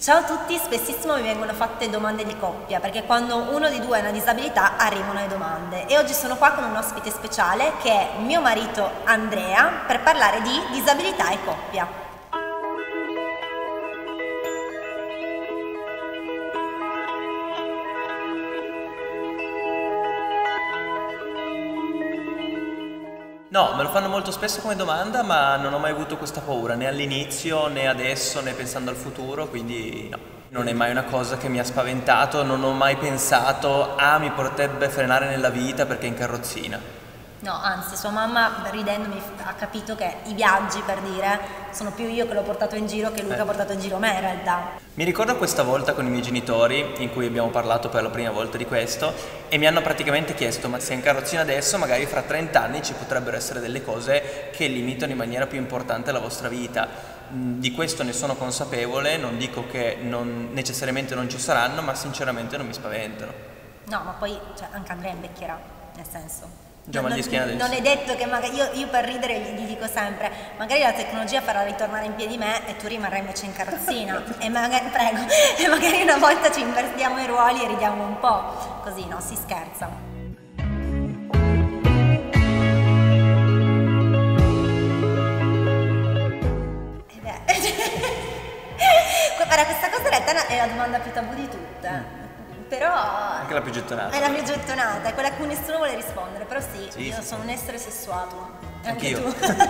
Ciao a tutti, spessissimo mi vengono fatte domande di coppia perché quando uno di due ha una disabilità arrivano le domande e oggi sono qua con un ospite speciale che è mio marito Andrea per parlare di disabilità e coppia. No, me lo fanno molto spesso come domanda, ma non ho mai avuto questa paura, né all'inizio, né adesso, né pensando al futuro, quindi no. Non è mai una cosa che mi ha spaventato, non ho mai pensato, mi potrebbe frenare nella vita perché è in carrozzina. No, anzi, sua mamma ridendomi ha capito che i viaggi, per dire, sono più io che l'ho portato in giro che lui che ha portato in giro me in realtà. Mi ricordo questa volta con i miei genitori in cui abbiamo parlato per la prima volta di questo e mi hanno praticamente chiesto: ma sei in carrozzina adesso, magari fra 30 anni ci potrebbero essere delle cose che limitano in maniera più importante la vostra vita. Di questo ne sono consapevole, non dico che necessariamente non ci saranno, ma sinceramente non mi spaventano. No, ma poi anche Andrea invecchierà, nel senso. Già mal di schiena adesso. Non è detto che magari io per ridere gli dico sempre: magari la tecnologia farà ritornare in piedi me e tu rimarrai invece in carrozzina e magari, prego, e magari una volta ci invertiamo i ruoli e ridiamo un po', così no, si scherza. Guarda, questa cosa in realtà è la domanda più tabù di tutte. Però anche la più gettonata. È la più gettonata, è quella a cui nessuno vuole rispondere. Però sì, io sono un essere sessuato. Anche tu.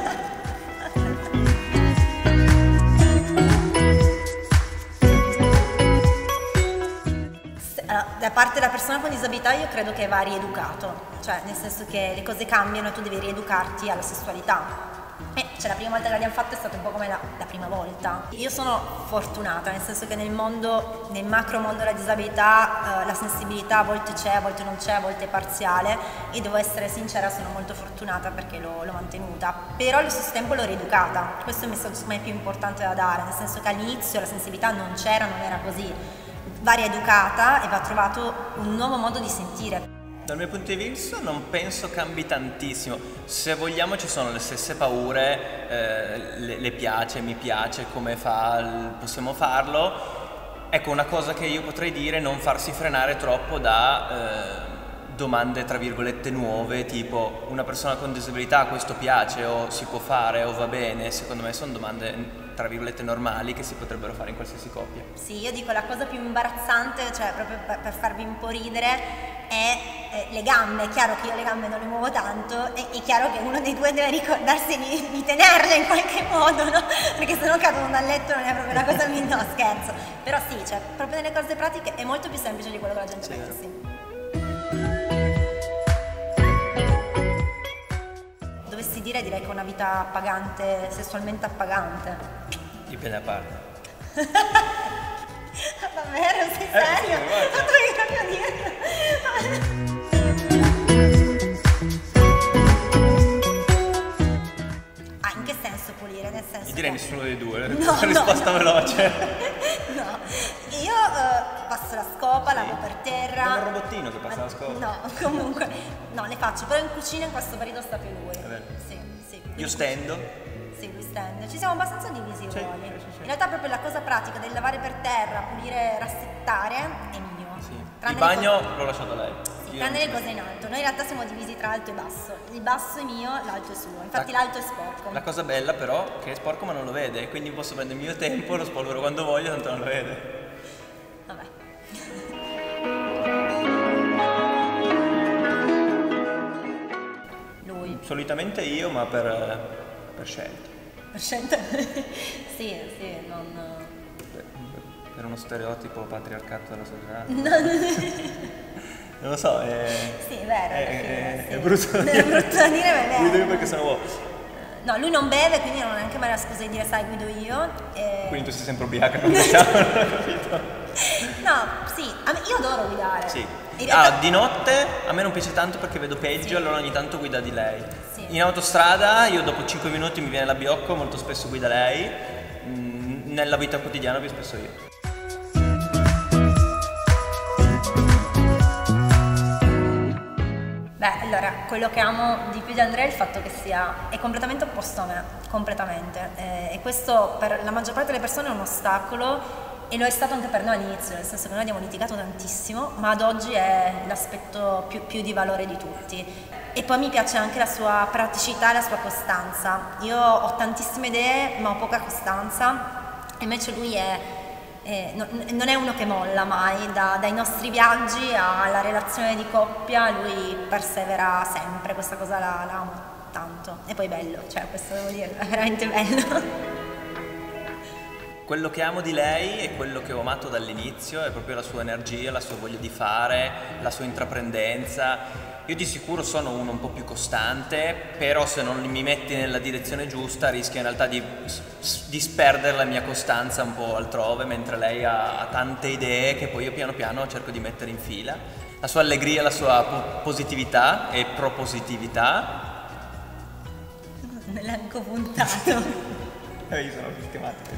Da parte della persona con disabilità io credo che va rieducato, cioè nel senso che le cose cambiano e tu devi rieducarti alla sessualità. La prima volta che l'abbiamo fatto è stata un po' come la prima volta. Io sono fortunata, nel senso che nel macro mondo della disabilità la sensibilità a volte c'è, a volte non c'è, a volte è parziale e devo essere sincera, sono molto fortunata perché l'ho mantenuta, però allo stesso tempo l'ho rieducata. Questo è il messaggio secondo me più importante da dare, nel senso che all'inizio la sensibilità non c'era, non era così. Va rieducata e va trovato un nuovo modo di sentire. Dal mio punto di vista non penso cambi tantissimo, se vogliamo ci sono le stesse paure, le piace, mi piace, come possiamo farlo. Ecco, una cosa che io potrei dire è non farsi frenare troppo da domande tra virgolette nuove, tipo una persona con disabilità questo piace o si può fare o va bene. Secondo me sono domande tra virgolette normali che si potrebbero fare in qualsiasi coppia. Sì, io dico la cosa più imbarazzante, cioè proprio per farvi un po' ridere, è le gambe. È chiaro che io le gambe non le muovo tanto, è chiaro che uno dei due deve ricordarsi di tenerle in qualche modo, no? Perché se no cadono dal letto, non è proprio la cosa migliore, no scherzo. Però sì, cioè proprio nelle cose pratiche è molto più semplice di quello che la gente pensi. Dovessi dire, direi che è una vita appagante, sessualmente appagante. Dipende a parte. Davvero? Sei serio? Non dovevi proprio dirlo. In che senso pulire? Nel senso Io direi nessuno dei due, no, risposta veloce. No, io passo la scopa, lavo per terra. Come il robottino che passa la scopa. No, comunque, no, le faccio, però in cucina in questo periodo sta più lui. Sì. Io stendo. Sì, lui stende. Ci siamo abbastanza divisi i ruoli. Sì. In realtà proprio la cosa pratica del lavare per terra, pulire, rassettare è mio. Sì. Il bagno l'ho lasciato a lei. Sì, tranne le cose in alto. Noi in realtà siamo divisi tra alto e basso. Il basso è mio, l'alto è suo. Infatti l'alto è sporco. La cosa bella però che è sporco ma non lo vede, quindi posso prendere il mio tempo, lo spolvero quando voglio, tanto non lo vede. Vabbè. Lui. Solitamente io, ma per scelta. Per scelta? Sì, non... Per uno stereotipo patriarcato della società. Non lo so, sì, è vero. È brutto da dire. È brutto da dire, ma è vero. Guido io perché sono uomo. No, lui non beve, quindi non ha neanche mai la scusa di dire sai guido io. Quindi tu sei sempre ubriaca, non diciamo, non ho capito. No, sì, io adoro guidare. Sì. Di notte a me non piace tanto perché vedo peggio, allora ogni tanto guida di lei. Sì. In autostrada io dopo 5 minuti mi viene l'abbiocco, molto spesso guida lei. Nella vita quotidiana più spesso io. Allora, quello che amo di più di Andrea è il fatto che è completamente opposto a me, completamente. E questo per la maggior parte delle persone è un ostacolo e lo è stato anche per noi all'inizio, nel senso che noi abbiamo litigato tantissimo, ma ad oggi è l'aspetto più di valore di tutti. E poi mi piace anche la sua praticità e la sua costanza. Io ho tantissime idee ma ho poca costanza, invece lui non è uno che molla mai, dai nostri viaggi alla relazione di coppia lui persevera sempre, questa cosa la amo tanto. E poi bello, cioè questo devo dire, è veramente bello. Quello che amo di lei e quello che ho amato dall'inizio è proprio la sua energia, la sua voglia di fare, la sua intraprendenza. Io di sicuro sono uno un po' più costante, però se non mi metti nella direzione giusta rischio in realtà di disperdere la mia costanza un po' altrove, mentre lei ha tante idee che poi io piano piano cerco di mettere in fila. La sua allegria, la sua positività e propositività. L'elenco puntato. Io sono sistematico.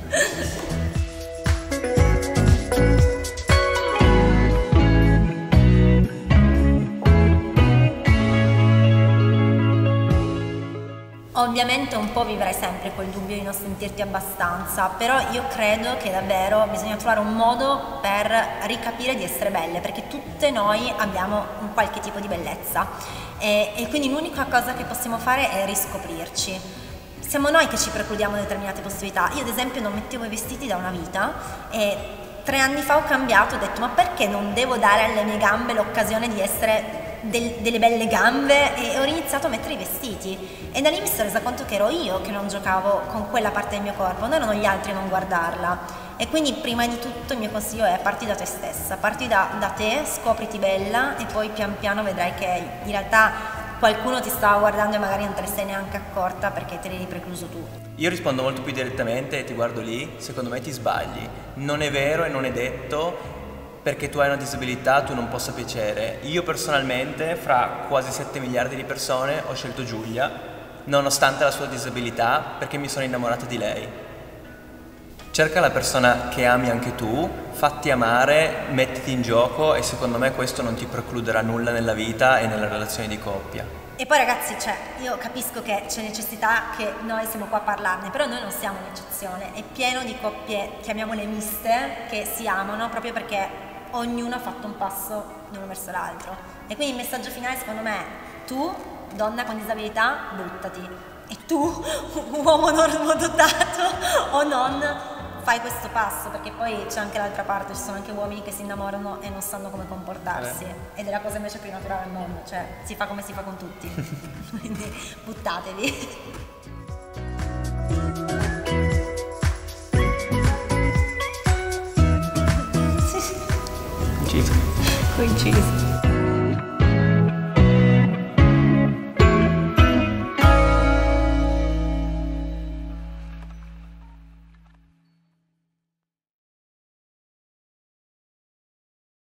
Ovviamente un po' vivrai sempre quel dubbio di non sentirti abbastanza, però io credo che davvero bisogna trovare un modo per ricapire di essere belle, perché tutte noi abbiamo un qualche tipo di bellezza e quindi l'unica cosa che possiamo fare è riscoprirci. Siamo noi che ci precludiamo determinate possibilità. Io ad esempio non mettevo i vestiti da una vita e 3 anni fa ho cambiato, ho detto ma perché non devo dare alle mie gambe l'occasione di essere delle belle gambe, e ho iniziato a mettere i vestiti e da lì mi sono resa conto che ero io che non giocavo con quella parte del mio corpo, non erano gli altri a non guardarla. E quindi prima di tutto il mio consiglio è parti da te stessa, parti da te, scopriti bella e poi pian piano vedrai che in realtà qualcuno ti stava guardando e magari non te ne sei neanche accorta perché te l'hai precluso tu. Io rispondo molto più direttamente e ti guardo lì, secondo me ti sbagli. Non è vero e non è detto perché tu hai una disabilità tu non possa piacere. Io personalmente, fra quasi 7 miliardi di persone, ho scelto Giulia, nonostante la sua disabilità, perché mi sono innamorato di lei. Cerca la persona che ami anche tu, fatti amare, mettiti in gioco e secondo me questo non ti precluderà nulla nella vita e nelle relazioni di coppia. E poi ragazzi, io capisco che c'è necessità che noi siamo qua a parlarne, però noi non siamo un'eccezione, è pieno di coppie, chiamiamole miste, che si amano proprio perché ognuno ha fatto un passo l'uno verso l'altro. E quindi il messaggio finale secondo me è: tu, donna con disabilità, buttati, e tu, uomo normodotato o non, fai questo passo, perché poi c'è anche l'altra parte, ci sono anche uomini che si innamorano e non sanno come comportarsi, ed è la cosa invece più naturale al mondo, cioè si fa come si fa con tutti. Quindi buttatevi. Coinciso.